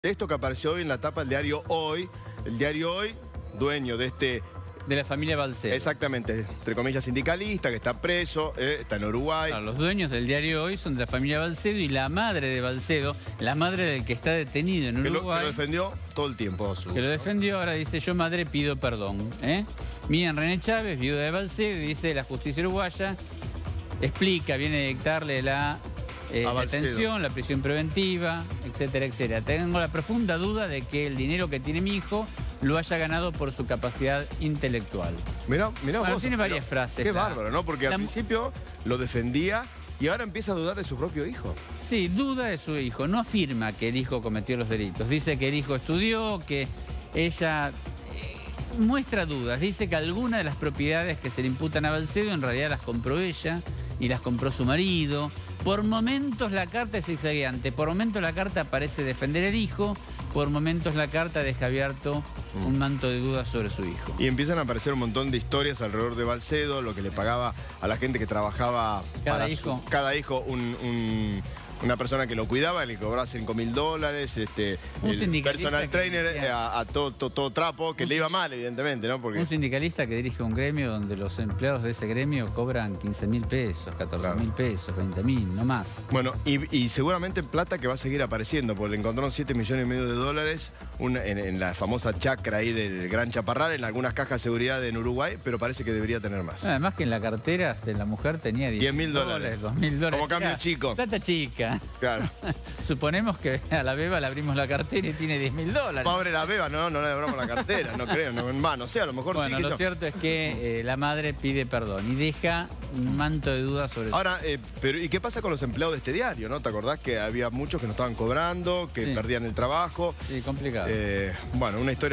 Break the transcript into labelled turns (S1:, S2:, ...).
S1: Esto que apareció hoy en la tapa del diario Hoy, el diario Hoy, dueño de este...
S2: De la familia Balcedo.
S1: Exactamente, entre comillas sindicalista, que está preso, está en Uruguay.
S2: Claro, los dueños del diario Hoy son de la familia Balcedo y la madre de Balcedo, la madre del que está detenido en Uruguay.
S1: Que lo defendió todo el tiempo.
S2: Que lo defendió, ahora dice, yo madre pido perdón. Miriam René Chávez, viuda de Balcedo, y dice la justicia uruguaya, explica, viene a dictarle la detención, la prisión preventiva, etcétera, etcétera. Tengo la profunda duda de que el dinero que tiene mi hijo lo haya ganado por su capacidad intelectual.
S1: Mirá
S2: bueno,
S1: vos.
S2: tiene varias frases.
S1: Qué bárbaro, ¿no? Porque al principio lo defendía y ahora empieza a dudar de su propio hijo.
S2: Sí, duda de su hijo. No afirma que el hijo cometió los delitos. Dice que el hijo estudió, que ella... muestra dudas. Dice que algunas de las propiedades que se le imputan a Balcedo en realidad las compró ella y las compró su marido. Por momentos la carta es zigzagueante. Por momentos la carta parece defender al hijo. Por momentos la carta deja abierto un manto de dudas sobre su hijo.
S1: Y empiezan a aparecer un montón de historias alrededor de Balcedo, lo que le pagaba a la gente que trabajaba
S2: cada hijo.
S1: Cada hijo una persona que lo cuidaba, le cobraba $5.000, el personal trainer a todo trapo, que le iba mal, evidentemente, ¿no? Porque...
S2: Un sindicalista que dirige un gremio donde los empleados de ese gremio cobran 15.000 pesos, 14.000 pesos, 20.000, no más.
S1: Bueno, y seguramente plata que va a seguir apareciendo, porque le encontraron $7,5 millones en la famosa chacra ahí del Gran Chaparral, en algunas cajas de seguridad en Uruguay, pero parece que debería tener más.
S2: Además que en la cartera de la mujer tenía $10.000, $2.000.
S1: Como cambio chico.
S2: Plata chica.
S1: Claro.
S2: Suponemos que a la beba le abrimos la cartera y tiene $10.000.
S1: Pobre la beba, no le abramos la cartera, no creo, no sé, a lo mejor
S2: bueno,
S1: sí.
S2: Lo cierto es que la madre pide perdón y deja un manto de dudas sobre...
S1: Ahora, pero ¿y qué pasa con los empleados de este diario, no? ¿Te acordás que había muchos que no estaban cobrando, que perdían el trabajo?
S2: Sí, complicado.
S1: Bueno, una historia...